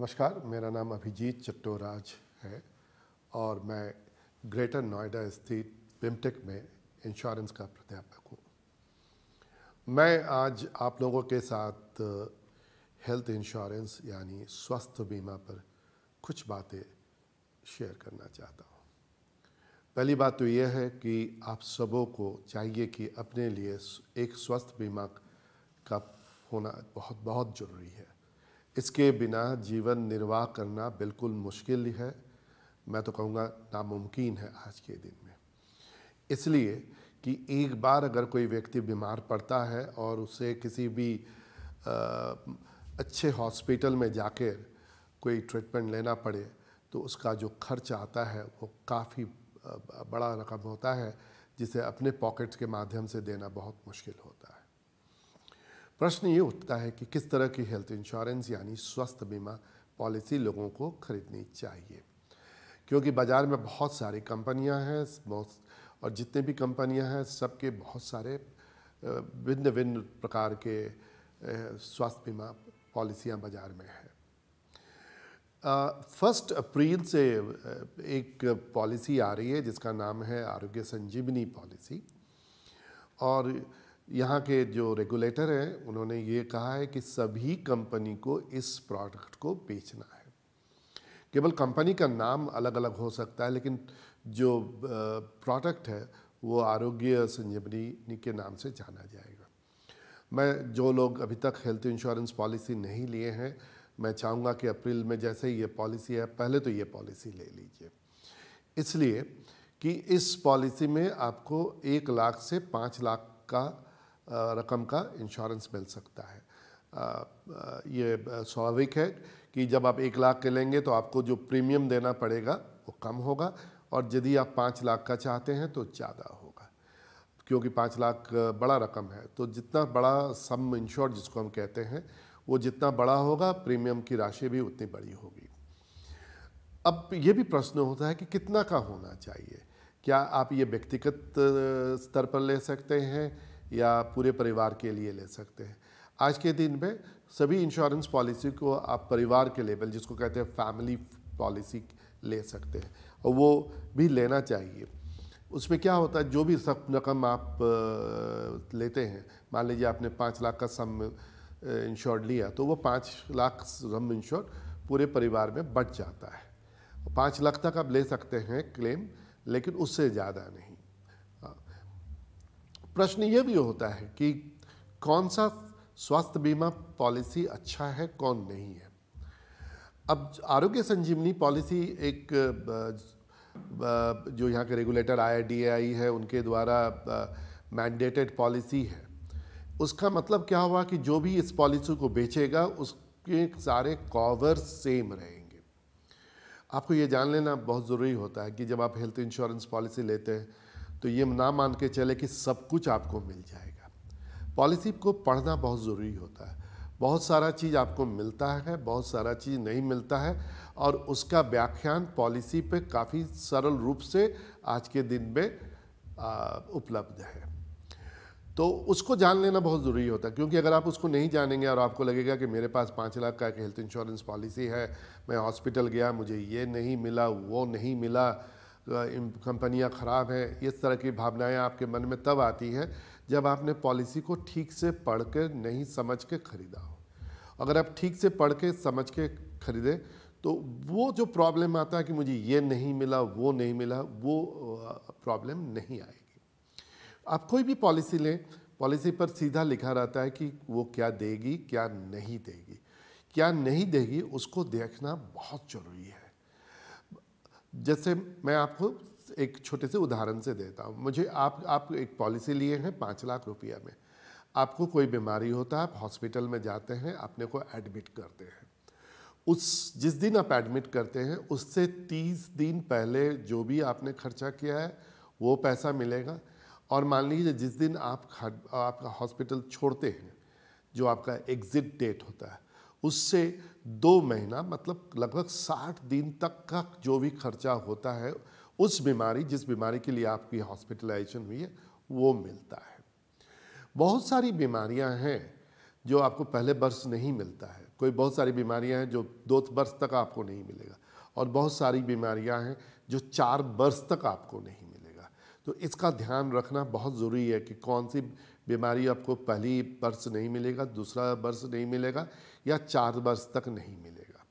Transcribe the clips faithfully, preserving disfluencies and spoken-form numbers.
नमस्कार, मेरा नाम अभिजीत चट्टोराज है और मैं ग्रेटर नोएडा स्थित बिमटेक में इंश्योरेंस का प्राध्यापक हूँ। मैं आज आप लोगों के साथ हेल्थ इंश्योरेंस यानी स्वास्थ्य बीमा पर कुछ बातें शेयर करना चाहता हूँ। पहली बात तो यह है कि आप सबों को चाहिए कि अपने लिए एक स्वास्थ्य बीमा का होना बहुत बहुत ज़रूरी है। इसके बिना जीवन निर्वाह करना बिल्कुल मुश्किल है, मैं तो कहूँगा नामुमकिन है आज के दिन में। इसलिए कि एक बार अगर कोई व्यक्ति बीमार पड़ता है और उसे किसी भी आ, अच्छे हॉस्पिटल में जाकर कोई ट्रीटमेंट लेना पड़े तो उसका जो खर्च आता है वो काफ़ी बड़ा रकम होता है, जिसे अपने पॉकेट्स के माध्यम से देना बहुत मुश्किल होता है। प्रश्न ये उठता है कि किस तरह की हेल्थ इंश्योरेंस यानी स्वास्थ्य बीमा पॉलिसी लोगों को खरीदनी चाहिए, क्योंकि बाज़ार में बहुत सारी कंपनियां हैं और जितने भी कंपनियां हैं सबके बहुत सारे भिन्न भिन्न प्रकार के स्वास्थ्य बीमा पॉलिसियां बाज़ार में हैं। फर्स्ट अप्रैल से एक पॉलिसी आ रही है जिसका नाम है आरोग्य संजीवनी पॉलिसी, और यहाँ के जो रेगुलेटर हैं उन्होंने ये कहा है कि सभी कंपनी को इस प्रोडक्ट को बेचना है। केवल कंपनी का नाम अलग अलग हो सकता है, लेकिन जो प्रोडक्ट है वो आरोग्य संजीवनी के नाम से जाना जाएगा। मैं जो लोग अभी तक हेल्थ इंश्योरेंस पॉलिसी नहीं लिए हैं, मैं चाहूँगा कि अप्रैल में जैसे ही ये पॉलिसी है पहले तो ये पॉलिसी ले लीजिए, इसलिए कि इस पॉलिसी में आपको एक लाख से पाँच लाख का रकम का इंश्योरेंस मिल सकता है। ये स्वाभाविक है कि जब आप एक लाख के लेंगे तो आपको जो प्रीमियम देना पड़ेगा वो कम होगा, और यदि आप पाँच लाख का चाहते हैं तो ज़्यादा होगा, क्योंकि पाँच लाख बड़ा रकम है। तो जितना बड़ा सम इंश्योर्ड जिसको हम कहते हैं वो जितना बड़ा होगा प्रीमियम की राशि भी उतनी बड़ी होगी। अब ये भी प्रश्न होता है कि कितना का होना चाहिए। क्या आप ये व्यक्तिगत स्तर पर ले सकते हैं या पूरे परिवार के लिए ले सकते हैं? आज के दिन में सभी इंश्योरेंस पॉलिसी को आप परिवार के लेवल, जिसको कहते हैं फैमिली पॉलिसी, ले सकते हैं, और वो भी लेना चाहिए। उसमें क्या होता है, जो भी सब रकम आप लेते हैं, मान लीजिए आपने पाँच लाख का सम इंश्योर्ड लिया तो वो पाँच लाख सम इंश्योर्ड पूरे परिवार में बच जाता है। पाँच लाख तक आप ले सकते हैं क्लेम, लेकिन उससे ज़्यादा नहीं। प्रश्न ये भी होता है कि कौन सा स्वास्थ्य बीमा पॉलिसी अच्छा है, कौन नहीं है। अब आरोग्य संजीवनी पॉलिसी एक जो यहाँ के रेगुलेटर आई डी ए आई है उनके द्वारा मैंडेटेड पॉलिसी है। उसका मतलब क्या हुआ कि जो भी इस पॉलिसी को बेचेगा उसके सारे कवर सेम रहेंगे। आपको ये जान लेना बहुत ज़रूरी होता है कि जब आप हेल्थ इंश्योरेंस पॉलिसी लेते हैं तो ये ना मान के चले कि सब कुछ आपको मिल जाएगा। पॉलिसी को पढ़ना बहुत ज़रूरी होता है। बहुत सारा चीज़ आपको मिलता है, बहुत सारा चीज़ नहीं मिलता है, और उसका व्याख्यान पॉलिसी पे काफ़ी सरल रूप से आज के दिन में उपलब्ध है। तो उसको जान लेना बहुत ज़रूरी होता है, क्योंकि अगर आप उसको नहीं जानेंगे और आपको लगेगा कि मेरे पास पाँच लाख का एक हेल्थ इंश्योरेंस पॉलिसी है, मैं हॉस्पिटल गया, मुझे ये नहीं मिला, वो नहीं मिला, कंपनियां ख़राब हैं, इस तरह की भावनाएं आपके मन में तब आती हैं जब आपने पॉलिसी को ठीक से पढ़ के नहीं समझ के ख़रीदा हो। अगर आप ठीक से पढ़ के समझ के ख़रीदें तो वो जो प्रॉब्लम आता है कि मुझे ये नहीं मिला, वो नहीं मिला, वो प्रॉब्लम नहीं आएगी। आप कोई भी पॉलिसी लें, पॉलिसी पर सीधा लिखा रहता है कि वो क्या देगी, क्या नहीं देगी। क्या नहीं देगी उसको देखना बहुत ज़रूरी है। जैसे मैं आपको एक छोटे से उदाहरण से देता हूँ। मुझे आप आप एक पॉलिसी लिए हैं पाँच लाख रुपया में, आपको कोई बीमारी होता है, आप हॉस्पिटल में जाते हैं, अपने को एडमिट करते हैं। उस जिस दिन आप एडमिट करते हैं उससे तीस दिन पहले जो भी आपने खर्चा किया है वो पैसा मिलेगा, और मान लीजिए जिस दिन आप आपका हॉस्पिटल छोड़ते हैं, जो आपका एग्ज़िट डेट होता है, उससे दो महीना मतलब लगभग साठ दिन तक का जो भी खर्चा होता है उस बीमारी जिस बीमारी के लिए आपकी हॉस्पिटलाइजेशन हुई है वो मिलता है। बहुत सारी बीमारियां हैं जो आपको पहले बर्स नहीं मिलता है। कोई बहुत सारी बीमारियां हैं जो दो बर्स तक आपको नहीं मिलेगा, और बहुत सारी बीमारियां हैं जो चार बर्स तक आपको नहीं मिलेगा। तो इसका ध्यान रखना बहुत ज़रूरी है कि कौन सी बीमारी आपको पहली बर्स नहीं मिलेगा, दूसरा बर्स नहीं मिलेगा, या चार बर्स तक नहीं मिलेगा।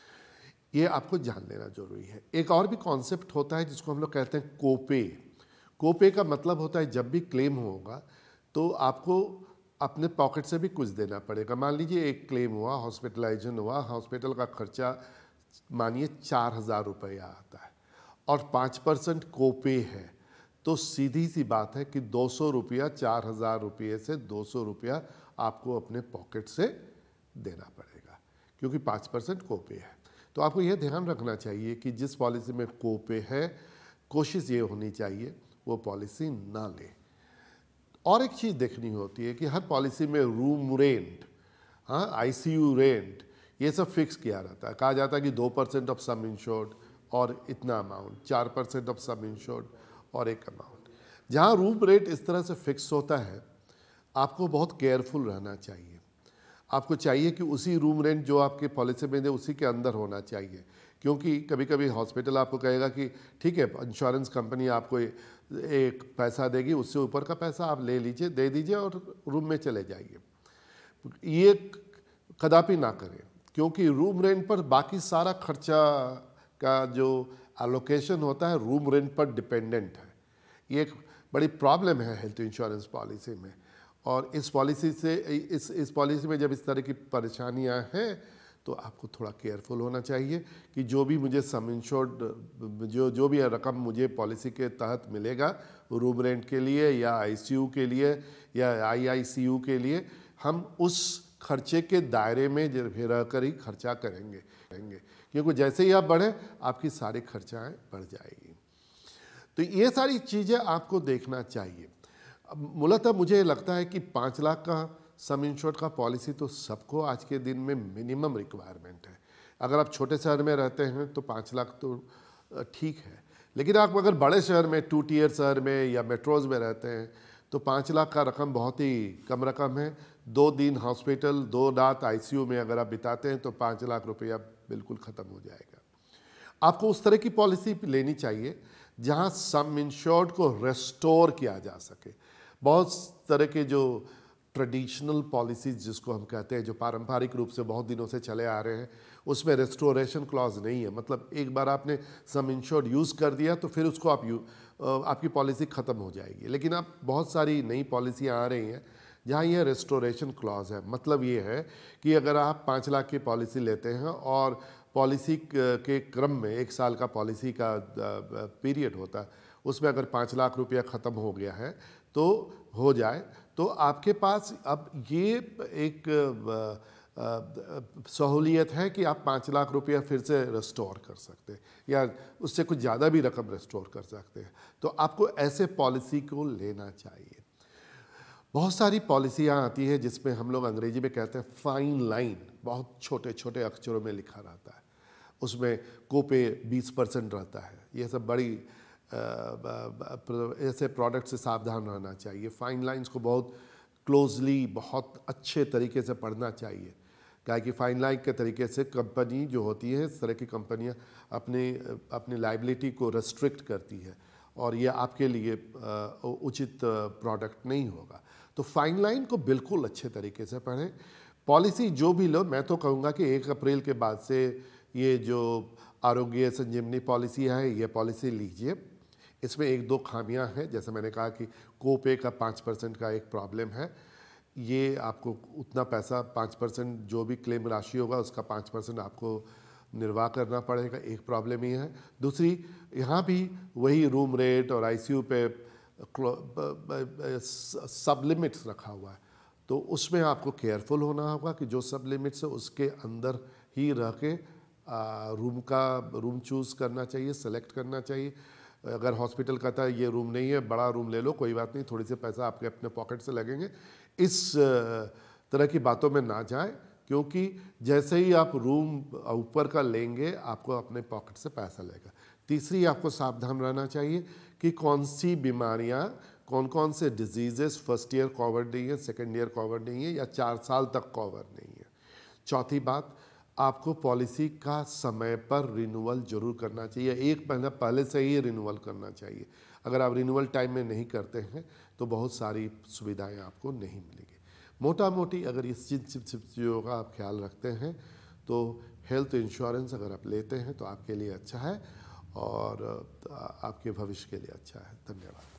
ये आपको जान लेना जरूरी है। एक और भी कॉन्सेप्ट होता है जिसको हम लोग कहते हैं कोपे। कोपे का मतलब होता है जब भी क्लेम होगा तो आपको अपने पॉकेट से भी कुछ देना पड़ेगा। मान लीजिए एक क्लेम हुआ, हॉस्पिटलाइजेशन हुआ, हॉस्पिटल का खर्चा मानिए चार हज़ार रुपया आता है और पाँच परसेंट कोपे है, तो सीधी सी बात है कि दो सौ रुपया, चार हज़ार रुपये से दो सौ रुपया आपको अपने पॉकेट से देना पड़ेगा, क्योंकि पाँच परसेंट कोपे है। तो आपको यह ध्यान रखना चाहिए कि जिस पॉलिसी में कोपे है, कोशिश ये होनी चाहिए वो पॉलिसी ना ले। और एक चीज़ देखनी होती है कि हर पॉलिसी में रूम रेंट, हाँ, आईसीयू रेंट, ये सब फिक्स किया रहता है। कहा जाता है कि दो परसेंट ऑफ सम इंश्योर्ड और इतना अमाउंट, चार परसेंट ऑफ सम इंश्योर्ड और एक अमाउंट। जहाँ रूम रेट इस तरह से फिक्स होता है, आपको बहुत केयरफुल रहना चाहिए। आपको चाहिए कि उसी रूम रेंट जो आपके पॉलिसी में दे उसी के अंदर होना चाहिए, क्योंकि कभी कभी हॉस्पिटल आपको कहेगा कि ठीक है, इंश्योरेंस कंपनी आपको एक पैसा देगी, उससे ऊपर का पैसा आप ले लीजिए, दे दीजिए और रूम में चले जाइए। ये कदापि ना करें, क्योंकि रूम रेंट पर बाकी सारा खर्चा का जो एलोकेशन होता है रूम रेंट पर डिपेंडेंट है। ये एक बड़ी प्रॉब्लम है हेल्थ इंश्योरेंस पॉलिसी में। और इस पॉलिसी से इस इस पॉलिसी में जब इस तरह की परेशानियां हैं तो आपको थोड़ा केयरफुल होना चाहिए कि जो भी मुझे सम इंश्योर्ड जो जो भी रकम मुझे पॉलिसी के तहत मिलेगा रूम रेंट के लिए या आईसीयू के लिए या आईआईसीयू के लिए, हम उस खर्चे के दायरे में रह कर ही खर्चा करेंगे करेंगे क्योंकि जैसे ही आप बढ़े आपकी सारी खर्चाएँ बढ़ जाएगी। तो ये सारी चीज़ें आपको देखना चाहिए। मूलतः मुझे लगता है कि पाँच लाख का सम इंश्योर्ड का पॉलिसी तो सबको आज के दिन में मिनिमम रिक्वायरमेंट है। अगर आप छोटे शहर में रहते हैं तो पाँच लाख तो ठीक है, लेकिन आप अगर बड़े शहर में, टू टीयर शहर में या मेट्रोज़ में रहते हैं तो पाँच लाख का रकम बहुत ही कम रकम है। दो दिन हॉस्पिटल, दो रात आईसीयू में अगर आप बिताते हैं तो पाँच लाख रुपया बिल्कुल ख़त्म हो जाएगा। आपको उस तरह की पॉलिसी लेनी चाहिए जहाँ सम इंश्योर्ड को रेस्टोर किया जा सके। बहुत तरह के जो ट्रेडिशनल पॉलिसीज़ जिसको हम कहते हैं, जो पारंपरिक रूप से बहुत दिनों से चले आ रहे हैं, उसमें रेस्टोरेशन क्लॉज नहीं है। मतलब एक बार आपने सम इंश्योर्ड यूज़ कर दिया तो फिर उसको आप यू आपकी पॉलिसी ख़त्म हो जाएगी। लेकिन अब बहुत सारी नई पॉलिसियाँ आ रही हैं जहाँ यह रेस्टोरेशन क्लॉज है। मतलब ये है कि अगर आप पाँच लाख की पॉलिसी लेते हैं और पॉलिसी के क्रम में एक साल का पॉलिसी का पीरियड होता है, उसमें अगर पाँच लाख रुपया ख़त्म हो गया है तो हो जाए तो आपके पास अब ये एक सहूलियत है कि आप पाँच लाख रुपया फिर से रेस्टोर कर सकते हैं या उससे कुछ ज़्यादा भी रकम रेस्टोर कर सकते हैं। तो आपको ऐसे पॉलिसी को लेना चाहिए। बहुत सारी पॉलिसियाँ आती है जिसमें हम लोग अंग्रेजी में कहते हैं फाइन लाइन, बहुत छोटे छोटे अक्षरों में लिखा रहता है, उसमें कोपे बीस परसेंट रहता है। ये सब बड़ी ऐसे प्रोडक्ट से सावधान रहना चाहिए। फाइन लाइंस को बहुत क्लोजली, बहुत अच्छे तरीके से पढ़ना चाहिए, क्या कि फाइन लाइन के तरीके से कंपनी जो होती है, इस तरह की कंपनियां अपने अपनी लाइबिलिटी को रेस्ट्रिक्ट करती है और ये आपके लिए उचित प्रोडक्ट नहीं होगा। तो फाइन लाइन को बिल्कुल अच्छे तरीके से पढ़ें। पॉलिसी जो भी लो, मैं तो कहूँगा कि एक अप्रैल के बाद से ये जो आरोग्य संजीवनी पॉलिसी है, ये पॉलिसी लीजिए। इसमें एक दो खामियां हैं, जैसे मैंने कहा कि कोपे का पाँच परसेंट का एक प्रॉब्लम है। ये आपको उतना पैसा, पाँच परसेंट जो भी क्लेम राशि होगा उसका पाँच परसेंट आपको निर्वाह करना पड़ेगा, एक प्रॉब्लम ही है। दूसरी, यहाँ भी वही रूम रेट और आईसीयू पे सब लिमिट्स रखा हुआ है, तो उसमें आपको केयरफुल होना होगा कि जो सब लिमिट्स है उसके अंदर ही रह के रूम का रूम चूज़ करना चाहिए, सेलेक्ट करना चाहिए। अगर हॉस्पिटल कहता है ये रूम नहीं है, बड़ा रूम ले लो, कोई बात नहीं, थोड़ी सी पैसा आपके अपने पॉकेट से लगेंगे, इस तरह की बातों में ना जाएं, क्योंकि जैसे ही आप रूम ऊपर का लेंगे आपको अपने पॉकेट से पैसा लगेगा। तीसरी, आपको सावधान रहना चाहिए कि कौन सी बीमारियां कौन कौन से डिजीजेस फर्स्ट ईयर कवर नहीं है, सेकेंड ईयर कवर नहीं है, या चार साल तक कवर नहीं है। चौथी बात, आपको पॉलिसी का समय पर रिन्यूअल जरूर करना चाहिए, एक महीना पहले से ही रिन्यूअल करना चाहिए। अगर आप रिन्यूअल टाइम में नहीं करते हैं तो बहुत सारी सुविधाएं आपको नहीं मिलेंगी। मोटा मोटी अगर इस चीज़ चीज़ों का आप ख्याल रखते हैं तो हेल्थ इंश्योरेंस अगर आप लेते हैं तो आपके लिए अच्छा है और आपके भविष्य के लिए अच्छा है। धन्यवाद।